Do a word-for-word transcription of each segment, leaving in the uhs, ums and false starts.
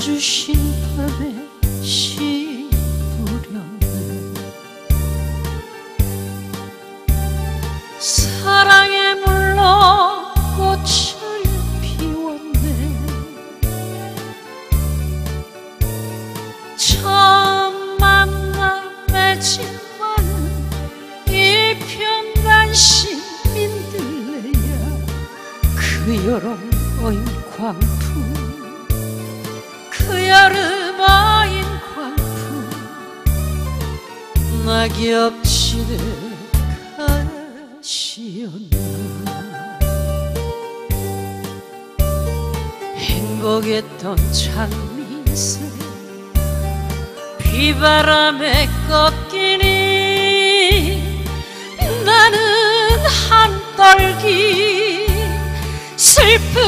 주신 밤에 시부렸네. 사랑에 물러 꽃을 피웠네. 처음 만나 맺은 많은 일편단심 민들레야. 그 여름 어인 광풍, 그 여름 어인 광풍, 낙엽지는 가시였나. 행복했던 장미새 비바람에 꺾이니 나는 한떨기 슬픈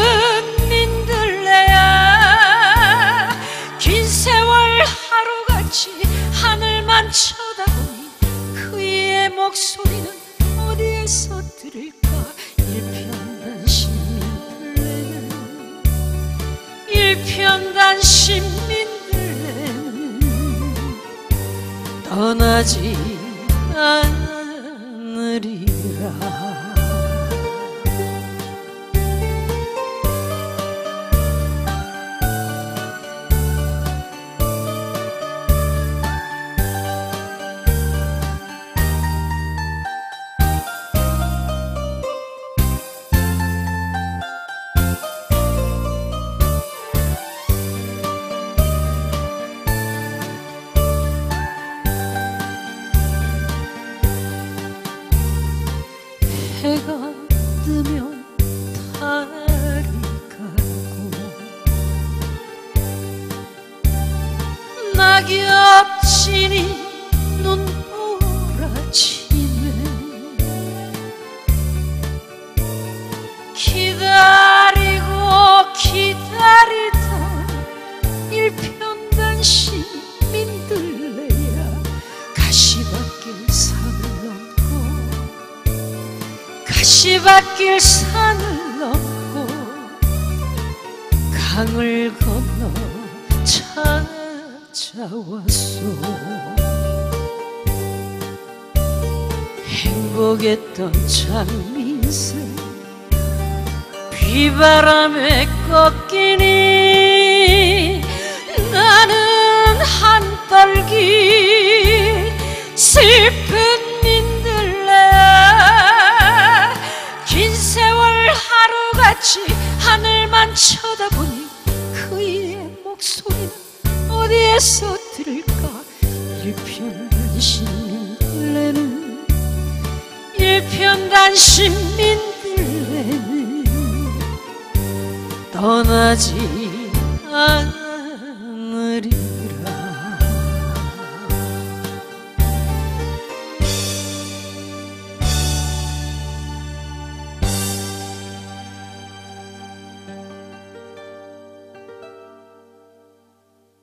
민들레야. 긴 세월 하루같이 하늘만 쳐다보니 그의 목소리는 어디에서 들을까. 일편단심 민들레는, 일편단심 민들레는 떠나지 않으리라. 해가 뜨면 달이 가고 낙엽지니 눈보라치네. 기다리고 기다리던 일편단심 민들레야. 가시밭길 산을 넘고, 가시밭길 산을 넘고 강을 건너 찾아왔소. 행복했던 장미새 비바람에 꺾이니 나는 한떨기 슬픈 민들레야. 긴 세월 하루같이 하늘만 쳐다보니 그의 목소리는 어디에서 들을까. 일편단심 민들레는, 일편단심 민들레는 떠나지 않